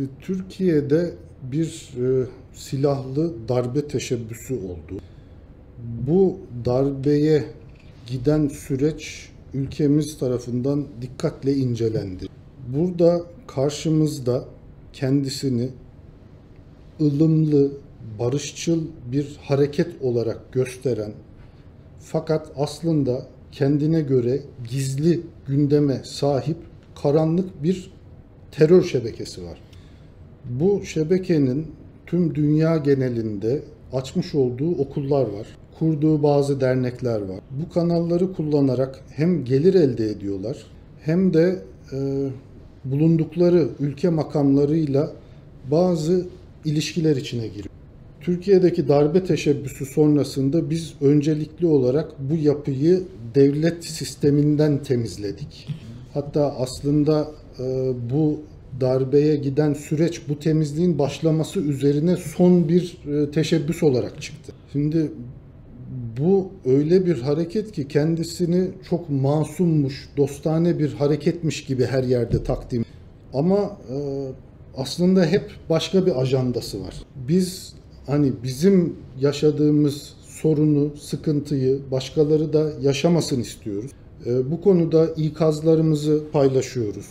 Şimdi Türkiye'de bir silahlı darbe teşebbüsü oldu. Bu darbeye giden süreç ülkemiz tarafından dikkatle incelendi. Burada karşımızda kendisini ılımlı, barışçıl bir hareket olarak gösteren fakat aslında kendine göre gizli gündeme sahip karanlık bir terör şebekesi var. Bu şebekenin tüm dünya genelinde açmış olduğu okullar var, kurduğu bazı dernekler var. Bu kanalları kullanarak hem gelir elde ediyorlar hem de bulundukları ülke makamlarıyla bazı ilişkiler içine giriyor. Türkiye'deki darbe teşebbüsü sonrasında biz öncelikli olarak bu yapıyı devlet sisteminden temizledik. Hatta aslında bu darbeye giden süreç bu temizliğin başlaması üzerine son bir teşebbüs olarak çıktı. Şimdi bu öyle bir hareket ki kendisini çok masummuş, dostane bir hareketmiş gibi her yerde takdim. Ama aslında hep başka bir ajandası var. Biz bizim yaşadığımız sorunu, sıkıntıyı başkaları da yaşamasın istiyoruz. Bu konuda ikazlarımızı paylaşıyoruz.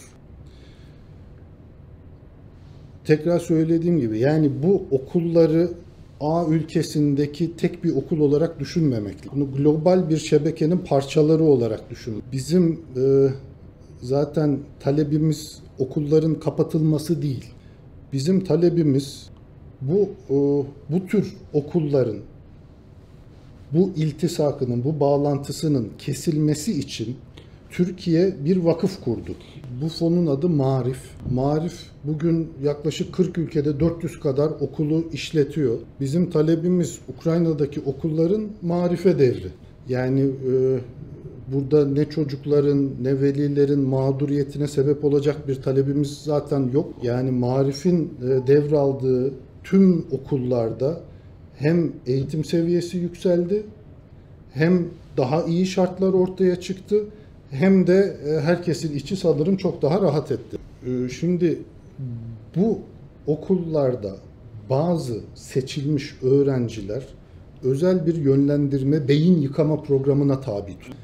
Tekrar söylediğim gibi yani bu okulları A ülkesindeki tek bir okul olarak düşünmemek. Bunu global bir şebekenin parçaları olarak düşünün. Bizim zaten talebimiz okulların kapatılması değil. Bizim talebimiz bu tür okulların bu iltisakının, bu bağlantısının kesilmesi için Türkiye bir vakıf kurdu. Bu fonun adı Maarif. Maarif bugün yaklaşık 40 ülkede 400 kadar okulu işletiyor. Bizim talebimiz Ukrayna'daki okulların Maarif'e devri. Yani burada ne çocukların ne velilerin mağduriyetine sebep olacak bir talebimiz zaten yok. Yani Maarif'in devraldığı tüm okullarda hem eğitim seviyesi yükseldi, hem daha iyi şartlar ortaya çıktı, hem de herkesin içi sanırım çok daha rahat etti. Şimdi bu okullarda bazı seçilmiş öğrenciler özel bir yönlendirme, beyin yıkama programına tabi tutuldu.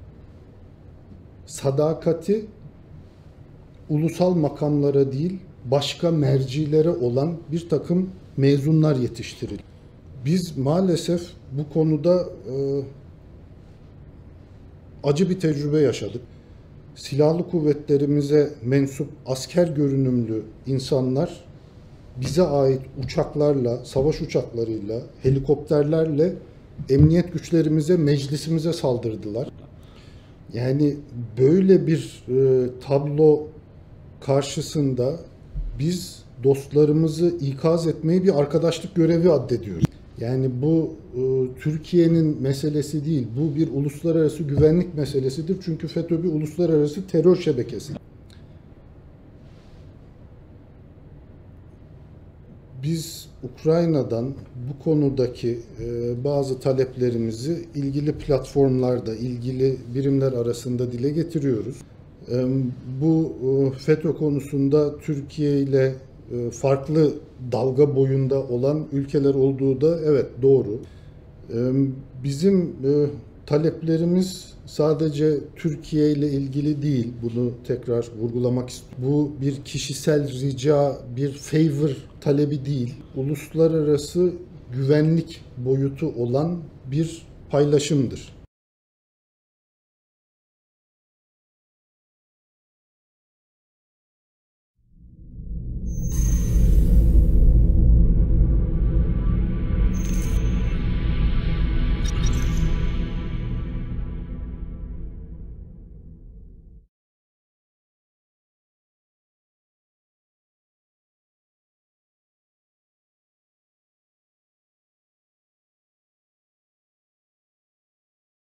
Sadakati ulusal makamlara değil, başka mercilere olan bir takım mezunlar yetiştirildi. Biz maalesef bu konuda acı bir tecrübe yaşadık. Silahlı kuvvetlerimize mensup asker görünümlü insanlar bize ait uçaklarla, savaş uçaklarıyla, helikopterlerle emniyet güçlerimize, meclisimize saldırdılar. Yani böyle bir tablo karşısında biz dostlarımızı ikaz etmeyi bir arkadaşlık görevi addediyoruz. Yani bu Türkiye'nin meselesi değil, bu bir uluslararası güvenlik meselesidir. Çünkü FETÖ bir uluslararası terör şebekesi. Biz Ukrayna'dan bu konudaki bazı taleplerimizi ilgili platformlarda, ilgili birimler arasında dile getiriyoruz. Bu FETÖ konusunda Türkiye ile farklı dalga boyunda olan ülkeler olduğu da evet doğru. Bizim taleplerimiz sadece Türkiye ile ilgili değil. Bunu tekrar vurgulamak istiyorum. Bu bir kişisel rica, bir favor talebi değil. Uluslararası güvenlik boyutu olan bir paylaşımdır.